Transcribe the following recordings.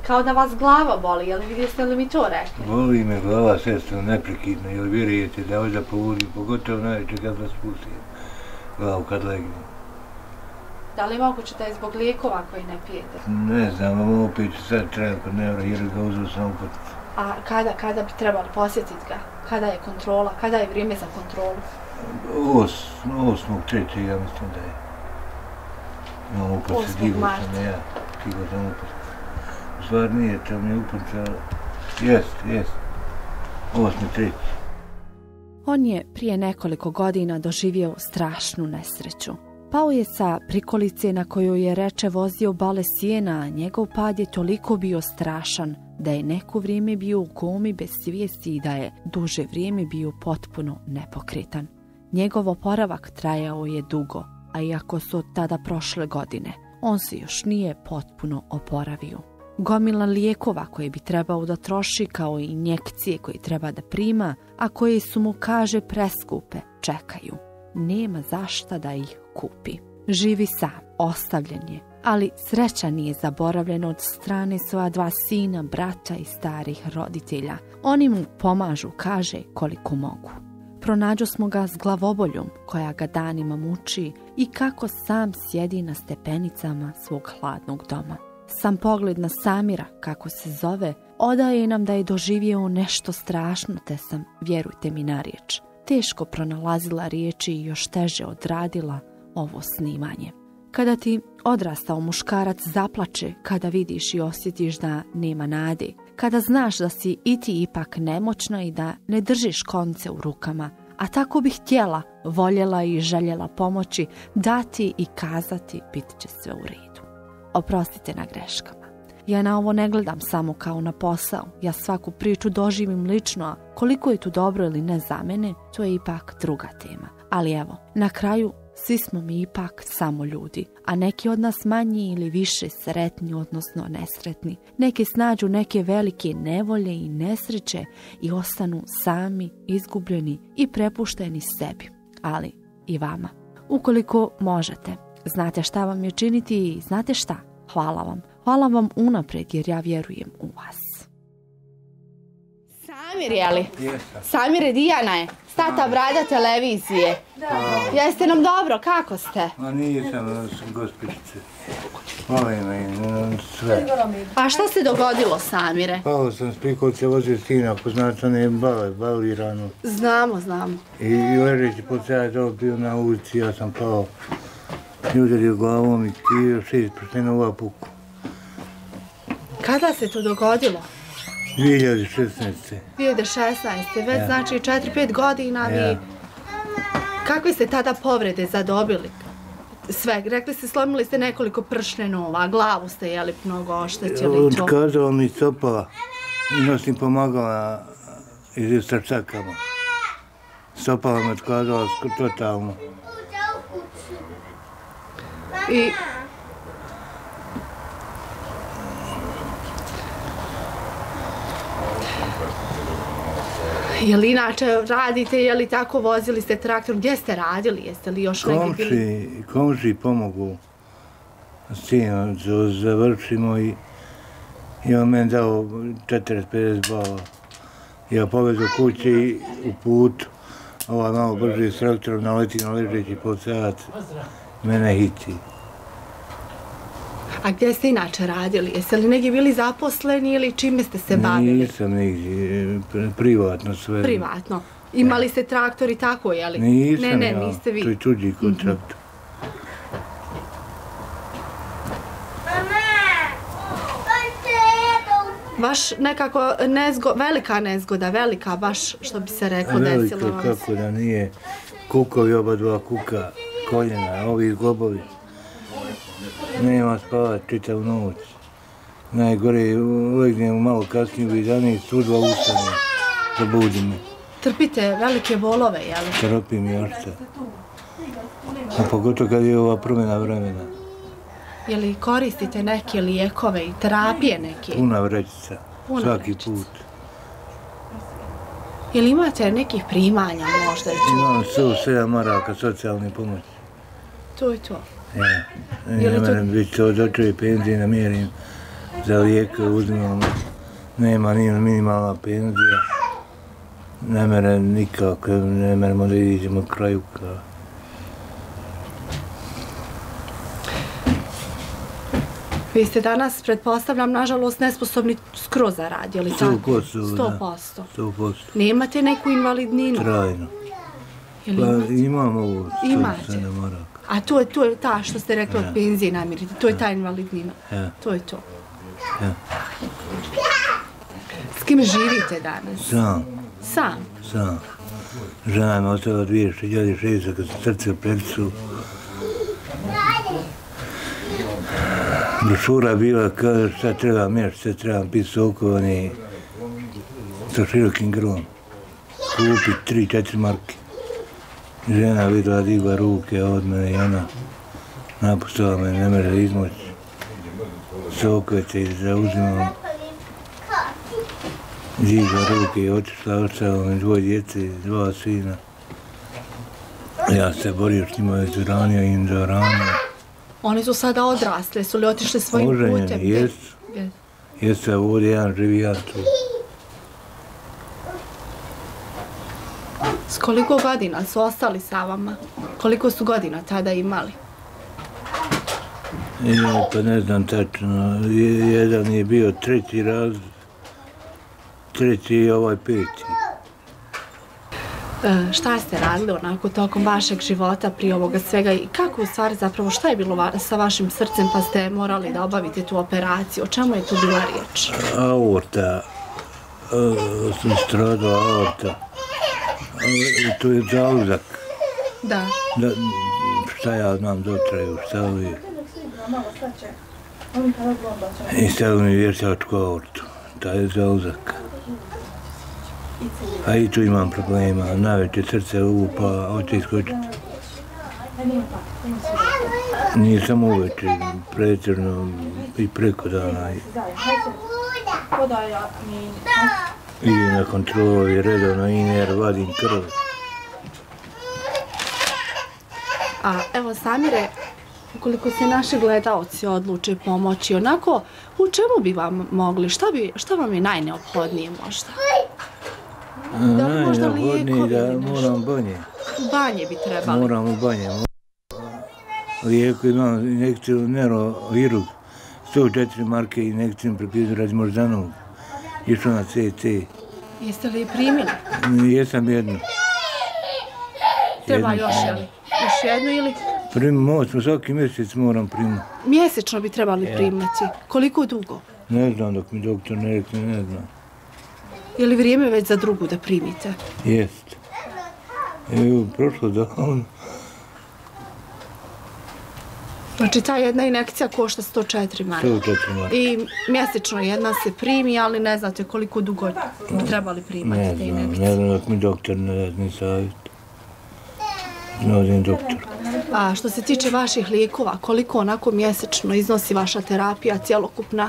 kao da vas glava boli, jeste li mi to rekli? Boli me glava, sestro, neprekidno, jer vjerujete da ovdje povodim, pogotovo najveće kad vas spustim glavu kad legnem. Da li je moguće da je zbog lijekova koji ne pijete? Ne znam, opet ću sad treba kod nevra, jer ga uzeo sam uputiti. A kada bi trebali posjetiti ga? Kada je kontrola? Kada je vrijeme za kontrolu? 8.3. ja mislim da je. Imam uputiti, digo sam ja. Digo sam uputiti. U stvari nije, to mi je uputiti, jest. 8.3. On je prije nekoliko godina doživio strašnu nesreću. Pao je sa prikolice na kojoj je reče vozio bale sjena, a njegov pad je toliko bio strašan da je neko vrijeme bio u komi bez svijesti i da je duže vrijeme bio potpuno nepokretan. Njegov oporavak trajao je dugo, a iako su od tada prošle godine, on se još nije potpuno oporavio. Gomila lijekova koje bi trebao da troši, kao i injekcije koje treba da prima, a koje su mu, kaže, preskupe, čekaju. Nema zašta da ih kupi. Živi sam, ostavljen je, ali sreća nije zaboravljena od strane svoja 2 sina, brata i starih roditelja. Oni mu pomažu, kaže, koliko mogu. Pronađo smo ga s glavoboljom koja ga danima muči i kako sam sjedi na stepenicama svog hladnog doma. Sam pogled na Samira, kako se zove, odaje nam da je doživio nešto strašno, te sam, vjerujte mi na riječ, teško pronalazila riječi i još teže odradila ovo snimanje. Kada ti odrastao muškarac zaplače, kada vidiš i osjetiš da nema nade, kada znaš da si i ti ipak nemoćna i da ne držiš konce u rukama, a tako bih htjela, voljela i željela pomoći, dati i kazati bit će sve u redu. Oprostite na greškama. Ja na ovo ne gledam samo kao na posao, ja svaku priču doživim lično, a koliko je tu dobro ili ne za mene, to je ipak druga tema. Ali evo, na kraju svi smo mi ipak samo ljudi, a neki od nas manji ili više sretni, odnosno nesretni. Neki snađu neke velike nevolje i nesreće i ostanu sami, izgubljeni i prepušteni sebi, ali i vama. Ukoliko možete, znate šta vam je činiti i znate šta? Hvala vam. Hvala vam unaprijed jer ja vjerujem u vas. Samir, jeli? Samir, Dijana je. Stata Brada televizije. Jeste nam dobro, kako ste? Ma nisam, gospođice. Volim me sve. A šta se dogodilo, Samire? Pao sam s prikolice, vozio sina, poznat one baliranu. Znamo. I ležeći po cajat bio na ulici, ja sam pao. I udario glavom i 6% ova puku. Kada se to dogodilo? 2016. 2016. Već znači 4-5 godina vi... Kakve ste tada povrede zadobili? Sve, rekli ste, slomili ste nekoliko pršnenova, glavu ste jeli mnogo oštećili to. Otkazala mi stopala i nosim pomagala iz srcakama. Stopala me otkazala totalno. I... Jel inače radite, jeli tako, vozili ste traktor, gdje ste radili, jeste li još negdje bili? Komši pomogu s tim, završimo i on meni dao 40-50 bala. Ja povedao kući i u putu, malo brže s traktorom naleti na ležeći po sat, mene hiti. A gdje ste inače radili? Jeste li negdje bili zaposleni ili čime ste se bavili? Nisam negdje, privatno sve. Privatno. Imali ste traktor i tako, jeli? Nisam niste vi. To je tuđi kod traktor. Baš nekako velika nezgoda, velika baš što bi se reklo desilo vam se. Velika, kako da nije. Kukovi, oba dva kuka, koljena, ovi zglobovi. Nema spavati čitavu noć. Najgore legnem malo kasnije u 11, sudva ustane, zabudi me. Trpite velike bolove, jel? Trpim još šta. A pogotovo kad je ova promjena vremena. Je li koristite neke lijekove i terapije neke? Puna vrećica, svaki put. Je li imate nekih primanja možda? Imam 7 maraka socijalne pomoći. To je to. Ja, ne merem biti to dočuje penzije, namjerim za lijeke uzimamo, nema ni minimalna penzija. Ne mere nikako, ne meremo da idemo kraju kao. Vi ste danas, pretpostavljam, nažalost, nesposobni skroz za rad, je li tako? 100%. 100%. Nemate neku invalidninu? Trajno. Pa imam ovo, 107 maraka. A to je ta što ste rekli od penzije namirite, to je ta invalidnina? To je to? S kim živite danas? Sam. Sam? Sam. Žena me ostala 2006. kad se srce u predicu. Brošura bila kada šta treba mješati, šta treba biti sokovani sa širokim grlom. Kupiti 3-4 marke. Žena vidjela digla ruke od mene i ona napustila me, ne može izmoći. Sokove i zauzimala. Digla ruke i otišla, ostavila me 2 djece, 2 sina. Ja se borio s njima već ranio i im zaranio. Oni su sada odrasli, su li otišli svojim putem? Oženjeni, jesu. Jesu, ovdje jedan živi, ja tu. S koliko godina su ostali sa vama? Koliko su godina tada imali? Pa ne znam tačno. Jedan je bio 3. razred, 3. i ovaj 5. Šta ste radili onako tokom vašeg života prije ovoga svega i kako u stvari zapravo, šta je bilo sa vašim srcem pa ste morali da obavite tu operaciju? O čemu je tu bila riječ? Aorta, sam stradao aorta. To je zauzak. Da. Šta ja znam dotraju, stavili. I stavili mi vještačku aortu. taj je zauzak. A i tu imam problema, najveće srce upa, hoće iskočiti. Nije samo uveče, preterno i preko dana. Idem na kontrolu i redovno INR, vadim krv. A evo Samire, ukoliko se naši gledaoci odluče pomoći, onako, u čemu bi vam mogli, šta vam je najneophodnije možda? Najneophodnije da moram banje. U banje bi trebali. Moram u banje. Lijeku imam injekciju neurohirurg, 104 marke injekcijom prepisu razmoždanog. Išao na CT. Jeste li primili? Jesam jednu. Treba još, jel? Još jednu ili? Svaki mjesec moram primati. Mjesečno bi trebali primati. Koliko dugo? Ne znam, dok mi doktor ne rekne, ne znam. Je li vrijeme već za drugu da primite? Jest. Evo, prošlo davno. Znači, ta jedna injekcija košta 104 marke. 104 marke. I mjesečno jedna se primi, ali ne znate koliko dugo bi trebali primati te injekcije. Ne znam dok mi doktor ne da savjet. Ne odim doktor. A što se tiče vaših lijekova, koliko onako mjesečno iznosi vaša terapija cjelokupna?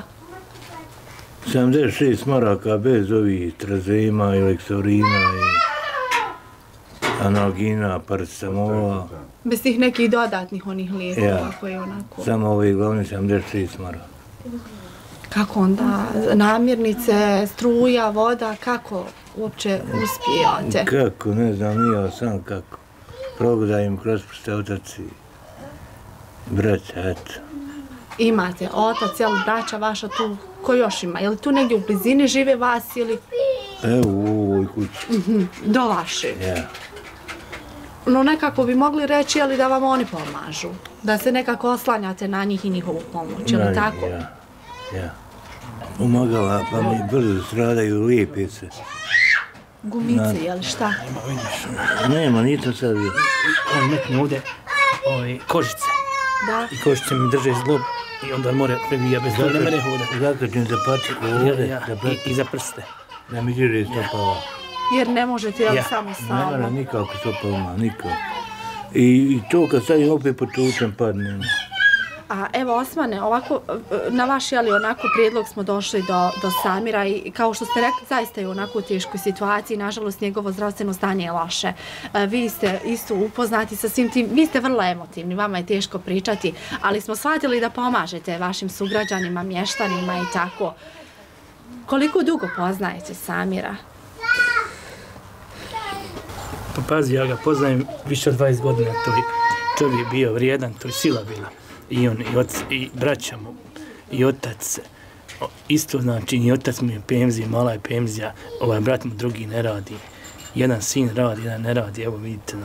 76 maraka bez ovih trazema i leksorina i analgina, paracetamol. Bez tih nekih dodatnih onih lijekova koji onako... Samo ovi glavni 76 maraka. Kako onda? Namirnice, struja, voda, kako uopće uspijate? Kako, ne znam, nije sam kako. Progledajem kroz prste otac i braća, eto. Imate otac, jel, braća vaša tu, ko još ima? Je li tu negdje u blizini žive vas ili... Evo, u ovoj kući. Do vaše? Ja. No nekako bi mogli reći, jel, da vam oni pomažu? Da se nekako oslanjate na njih i njihovu pomoć, je li tako? Ja. Pomagala, pa mi brzo stradaju, lijepe se. Gumice, je li šta? Nema, nije to sad vidio. On metne ovdje kožice. Da. I kožice mi drže zglob i onda mora prebija bez toga, ne mene hoda. Zakačim za patiku ovdje, i za prste. Da mi diže stopala. Jer ne možete, jel, samo Ne mora nikako stopalama, nikako. I to kad stavim opet potučem, padnem. A evo Osmane, ovako, na vaš onako prijedlog smo došli do Samira i kao što ste rekli, zaista je onako u teškoj situaciji, nažalost njegovo zdravstveno stanje je loše. Vi ste isto upoznati sa svim tim, vi ste vrlo emotivni, vama je teško pričati, ali smo shvatili da pomažete vašim sugrađanima, mještanima i tako. Koliko dugo poznajete Samira? Pa pazi, ja ga poznajem više od 20 godina, to je čovjek bio vrijedan, to je sila bila. I on, i braća mu, i otac, isto znači, i otac mu je penzija, mala je penzija, ovaj brat mu drugi ne radi. Jedan sin radi, jedan ne radi, evo vidite,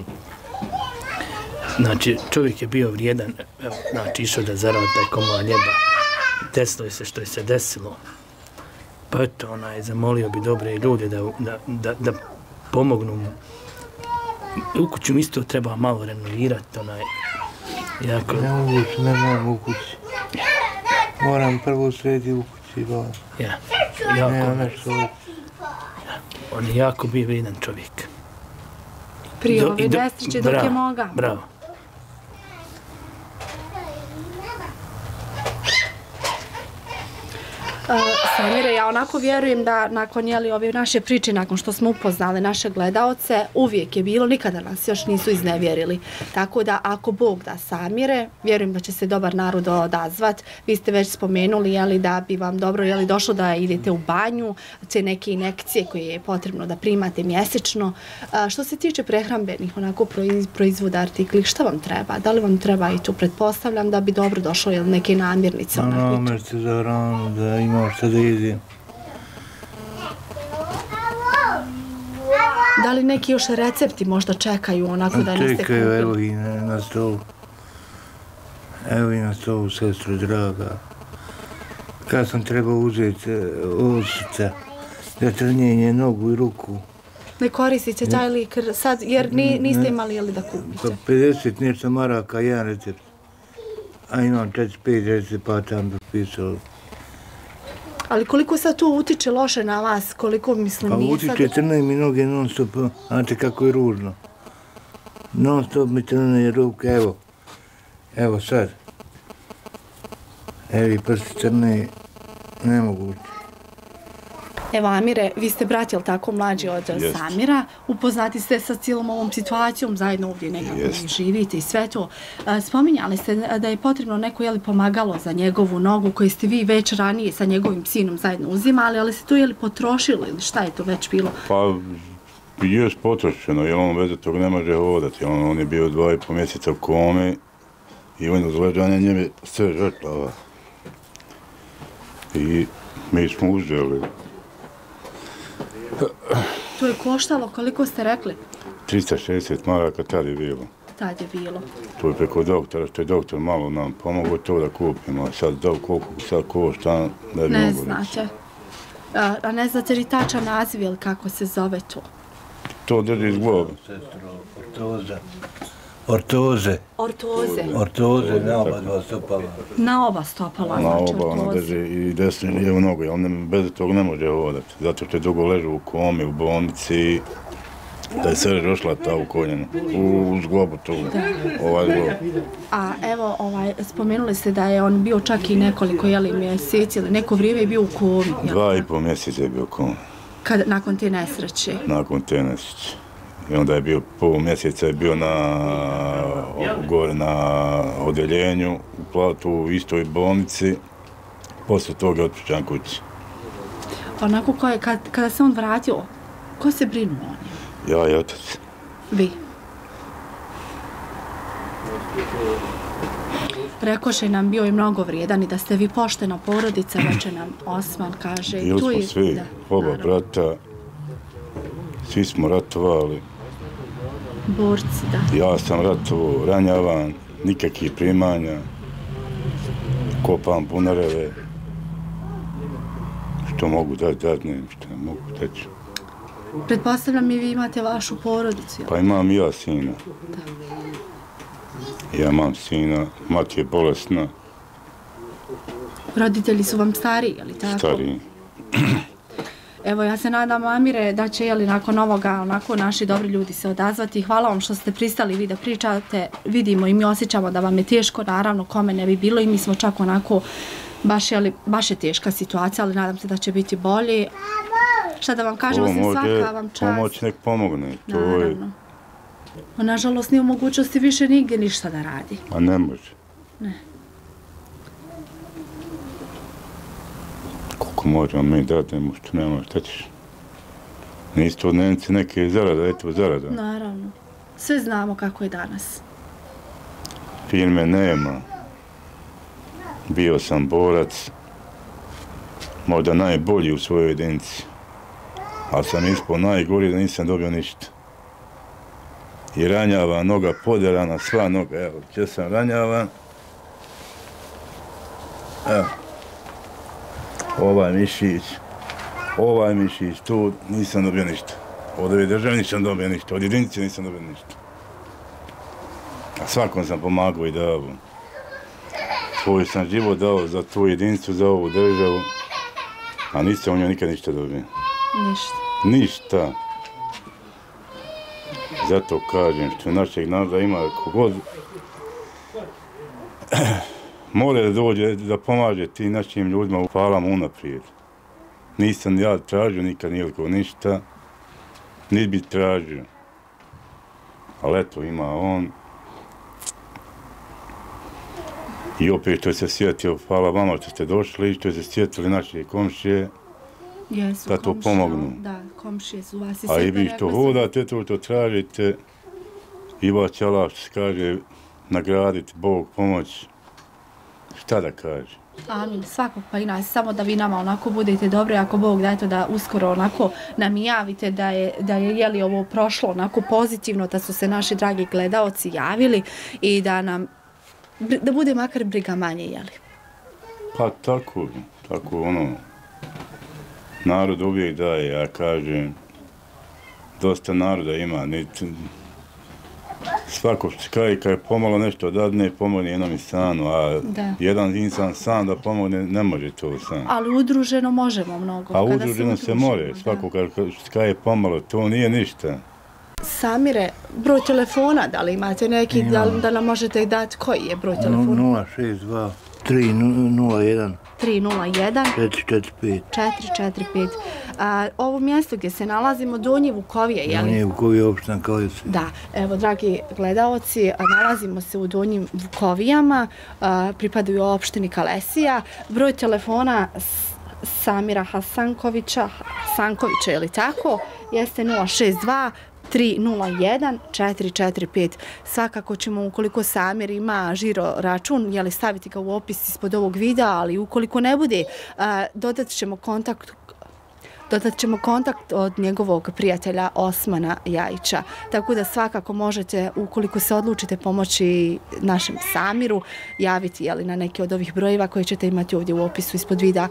znači čovjek je bio vrijedan, evo, znači išao da zaradi taj komad ljeba, desilo je se što je se desilo. Pa eto, zamolio bi dobre ljude da pomognu mu. U kuću isto treba malo renovirati, jako... Ne mogu u kući. Moram prvo sredi u kući, ba. Ja, jako... On je jako bio vrijedan čovjek. Prije ove nesreće dok je mogao. Bravo. Samire, ja onako vjerujem da nakon ove naše priče, nakon što smo upoznali naše gledaoce, uvijek je bilo, nikada nas još nisu iznevjerili. Tako da ako Bog da, Samire, vjerujem da će se dobar narod odazvat. Vi ste već spomenuli da bi vam dobro došlo da idete u banju, te neke injekcije koje je potrebno da primate mjesečno. Što se tiče prehrambenih onako proizvoda, artikli, šta vam treba? Da li vam treba i tu pretpostavljam da bi dobro došlo neke namirnice? Namirnice za hranu, da imam šta da jedim. Da li neki još recepti možda čekaju onako da niste kupili? Čekaju, evo i na stolu. Evo i na stolu, sestro draga. Kad sam trebao uzeti osica za trnjenje nogu i ruku. Ne koristite taj lik sad jer niste imali da kupite? 50 nešto maraka, jedan recept. A imam 4-5 recepata tam pisao. Ali koliko sad to utiče loše na vas, koliko mislim pa nije sad... Pa utiče, trne mi noge non stop, znate kako je ružno. Non stop mi trne ruke, evo sad. Evo i prsti trne, nemoguće. Evo Amire, vi ste brat, jel tako, mlađi od Samira, upoznati ste sa cijelom ovom situacijom, zajedno ovdje nekako živite i sve to. Spominjali ste da je potrebno neko pomagalo za njegovu nogu koju ste vi već ranije sa njegovim sinom zajedno uzimali, ali ste to potrošili ili šta je to već bilo? Pa, još potrošeno, jer on veze tog ne može hodati. On je bio 2,5 mjeseca u komi i on uz leđanje njeme sve žrtava. I mi smo uzeli. To je koštalo, koliko ste rekli? 360 maraka tad je bilo. Tad je bilo. To je preko doktora, što je doktor malo nam pomogao to da kupimo. Sad koliko sad košta, ne bi mogu reći. Ne znate. A ne znate li tačan naziv ili kako se zove to? To drži iz glova. Ortoze. Ortoze, na oba dva stopala. Na oba stopala, znači ortoze. Na oba ona drži i desnu i lijevu nogu, on bez toga ne može hodati. Zato što je dugo ležao u komi, u bolnici, da je srž ošlata u koljenu, u zglobu tu, ovaj zglob. A evo, spomenuli ste da je on bio čak i nekoliko mjeseci ili neko vrijeme je bio u komi. 2,5 mjeseca je bio u komi. Nakon te nesreće? Nakon te nesreće. I onda je bio, pol mjeseca je bio gore na odeljenju, u Platu, u istoj bolnici, posle toga je otpušten kući. Onako kada se on vratio, ko se brinuo o njemu? Ja i otac. Vi? Rekoše nam bio je mnogo vrijedan i da ste vi poštena porodica, već nam Osman kaže. Bili smo svi, oba brata, svi smo ratovali. Borci, da. Ja sam ratovao, ranjavan, nikakvih primanja, kopam bunareve. Što mogu dati, ne, što ne mogu teći. Pretpostavljam i vi imate vašu porodicu. Pa imam i ja sina. Ja imam sina, mati je bolesna. Roditelji su vam stariji, ali tako? Stariji. Evo, ja se nadam, Amire, da će nakon ovoga onako naši dobri ljudi se odazvati. Hvala vam što ste pristali vi da pričate. Vidimo i mi osjećamo da vam je teško, naravno, kome ne bi bilo i mi smo čak onako, baš je teška situacija, ali nadam se da će biti bolje. Šta da vam kažem, svaka vam čast. Pomoć nek pomogne. Naravno. Nažalost, nije u mogućnosti više nigdje ništa da radi. A ne može. Ne. Koliko možemo mi dademo, što nema, šta ćeš? Nisu to dnevnice neke zarada, eto zarada. Naravno. Sve znamo kako je danas. Firme nema. Bio sam borac, možda najbolji u svojoj jedinici. Ali sam ispao najgori da nisam dobio ništa. I ranjava, noga poderana, sva noga, evo, gdje sam ranjavan. Evo. Ovaj mišić, tu nisam dobio ništa. Od ove države nisam dobio ništa, od jedinice nisam dobio ništa. A svakom sam pomagao i dao. Svoj sam život dao za tu jedinicu, za ovu državu, a nisam u njoj nikad ništa dobio. Ništa. Ništa. Zato kažem što našeg naroda ima kogod mora da dođe, da pomaže ti našim ljudima, hvala mu unaprijed. Nisam ja tražio nikad nijeliko ništa, niti bi tražio. Ali eto, ima on. I opet što se sjetio, hvala vama što ste došli, što se sjetili naše komšije, da to pomognu. Da, komšije su vas i a i vi što hodate, to tražite, i vas će Allah, što se kaže, nagraditi, Bog pomoć. Šta da kaže? Amin, svakog pa i nas, samo da vi nama onako budete dobri, ako Bog da eto da uskoro onako nam javite da je jeli ovo prošlo onako pozitivno, da su se naši dragi gledaoci javili i da bude makar briga manje, jeli? Pa tako ono, narod uvijek daje, ja kažem, dosta naroda ima, svako što kaže, kad je pomalo nešto dadne, pomogne jednom i stanu, a jedan insan sam da pomogne, ne može to sam. Ali udruženo možemo mnogo. A udruženo se more, svako što kaže pomalo, to nije ništa. Samire, broj telefona, da li imate neki, da nam možete dati, koji je broj telefona? 062 301 301 445 445. Ovo mjesto gdje se nalazimo, Donje Vukovije, je li? Donje Vukovije, opština Kalesica. Da, evo, dragi gledaoci, nalazimo se u Donjim Vukovijama, pripadaju opštini Kalesija. Broj telefona Samira Hasankovića, je li tako? Jeste 062 301 445. Svakako ćemo, ukoliko Samir ima žiro račun, jeli staviti ga u opis ispod ovog videa, ali ukoliko ne bude, dodat ćemo kontakt od njegovog prijatelja Osmana Jajića. Tako da svakako možete, ukoliko se odlučite pomoći našem Samiru, javiti na neki od ovih brojeva koje ćete imati ovdje u opisu ispod videa.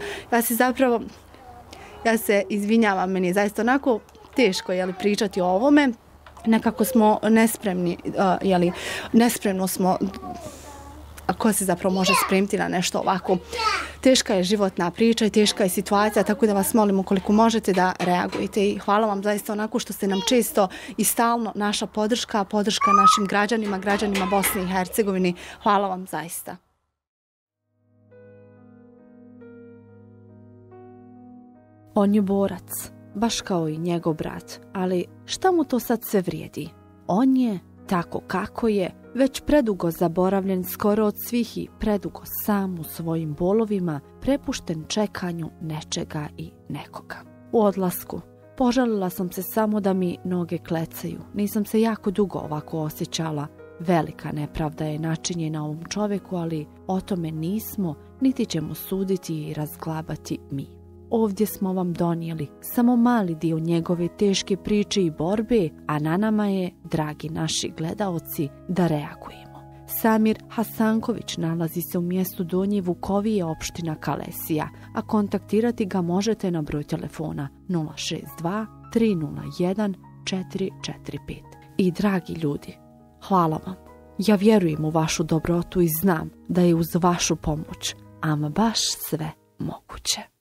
Ja se izvinjavam, meni je zaista onako teško pričati o ovome. Nekako smo nespremni, nespremno smo, a ko se zapravo može spremiti na nešto ovako. Teška je životna priča i teška je situacija, tako da vas molim ukoliko možete da reagujete i hvala vam zaista onako što ste nam često i stalno naša podrška našim građanima Bosne i Hercegovine. Hvala vam zaista. On je borac, baš kao i njegov brat, ali šta mu to sad sve vrijedi? On je, tako kako je, već predugo zaboravljen skoro od svih i predugo sam u svojim bolovima, prepušten čekanju nečega i nekoga. U odlasku požalila sam se samo da mi noge klecaju. Nisam se jako dugo ovako osjećala. Velika nepravda je načinjena ovom čoveku, ali o tome nismo, niti ćemo suditi i razglabati mi. Ovdje smo vam donijeli samo mali dio njegove teške priče i borbe, a na nama je, dragi naši gledaoci, da reagujemo. Samir Hasanković nalazi se u mjestu Donje Vukovije, opština Kalesija, a kontaktirati ga možete na broj telefona 062 301 445. I dragi ljudi, hvala vam. Ja vjerujem u vašu dobrotu i znam da je uz vašu pomoć ama baš sve moguće.